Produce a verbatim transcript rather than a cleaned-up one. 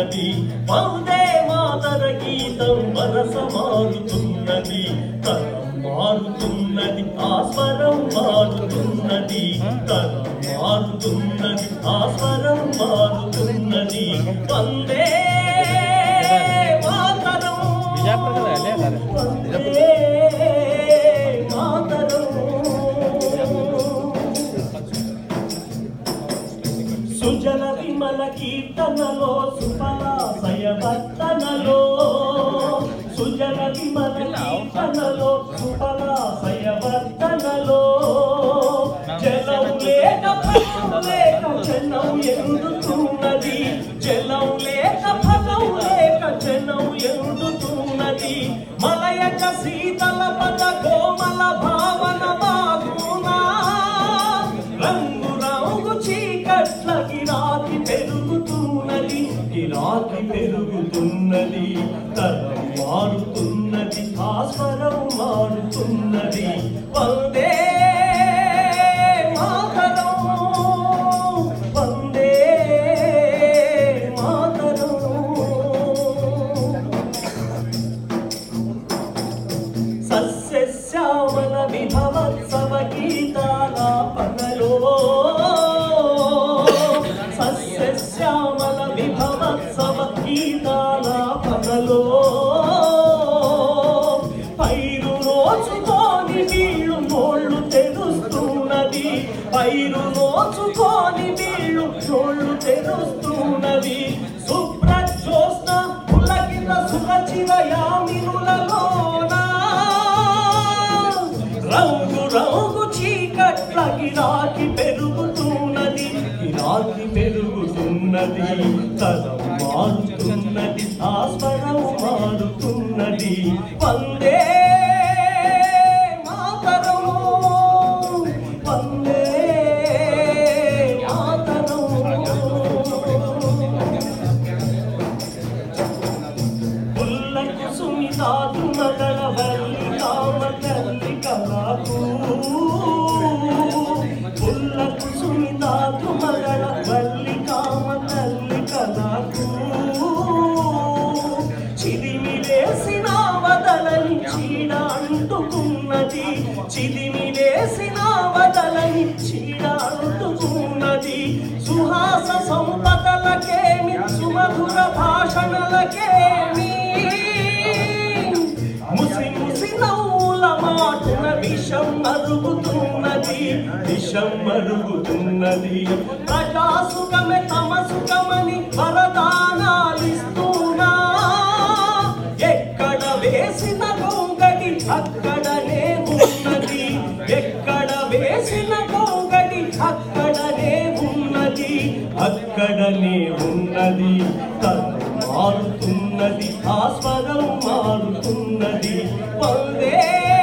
మారుతున్నది వందే మాతర గీతం వరస మారుతున్నది తరం మారుతున్నది ఆ స్వరం మారుతున్నది తరం మారుతున్నది ఆ స్వరం మారుతున్నది వందే మాతరం వందే మాతరం సుజల విమల కీర్తనలో సుఫలాశయ వర్తనలో సుజల విమల కీర్తనలో సుఫలాశయ వర్తనలో జలం లేక ఫలం లేక జనం ఎందుతున్నది జలం లేక ఫలం లేక జనం ఎందుతున్నది మలయక శీతల పద కోమల భావన బాగునా రంగు రంగు చీకట్ల గిరాకి పెరుగుతున్నది గిరాకి పెరుగుతున్నది తరం మారుతున్నది ఆ స్వరం మారుతున్నది వందే మాతరం వందే మాతరం సస్యశ్యామల విభవత్సవ గీతాలాపనలో సస్యశ్యామల విభవత్సవ గీతాలాపనలో పైరు నోచుకొని వీళ్ళు నోళ్ళు తెరుస్తున్నది పైరు నోచుకొని వీళ్ళు నోళ్ళు తెరుస్తున్నది శుభ్రజ్యోత్స్న పులకిత సురచిర యామినులలోన రంగు రంగు చీకట్ల గిరాకి పెరుగుతున్నది గిరాకి పెరుగుతున్నది తరం మారుతున్నది ఆ స్వరం మారుతున్నది వందే మాతరం వందే మాతరం పుల్లకు సుమితాదు మగళ వల్లి కామ తల్లి కళకు పుల్లకు సుమితాదు మగళ వల్లి కామ తల్లి కళకు చిదిమి వేసిన వదలని చీడ అంటుకున్నది చిదిమి వేసిన వదలని చీడ అంటుకున్నది సుహాస సంపదలకేమి సుమధుర భాషణలకేమి ముసి ముసి నవ్వుల మాటున విషం మరుగుతున్నది విషం మరుగుతున్నది ప్రజా సుఖమే తమ సుఖమని వరదానాలిస్తున్నా ఎక్కడ వేసిన గొంగడి అక్కడనే ఉన్నది ఎక్కడ వేసిన గొంగడి అక్కడనే ఉన్నది అక్కడనే ఉన్నది తరం మారుతున్నది ఆ స్వరం మారుతున్నది వందే